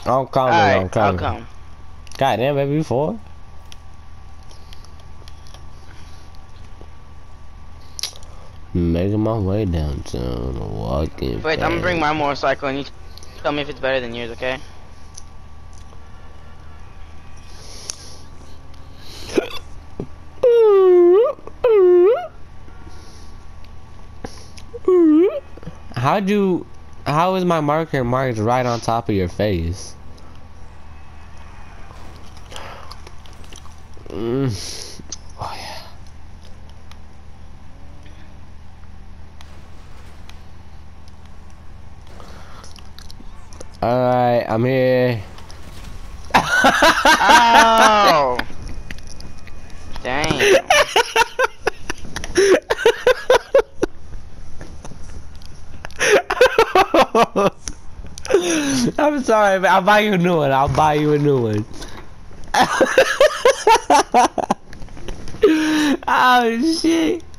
I'm coming, Alright, I'm coming. I'll come. God damn, baby, 4. Making my way downtown, walking. Wait, I'm gonna bring my motorcycle and you tell me if it's better than yours, okay? How is my marker marked right on top of your face? Oh yeah. Alright, I'm here. Ow! Dang. I'm sorry, but I'll buy you a new one. I'll buy you a new one. Oh shit.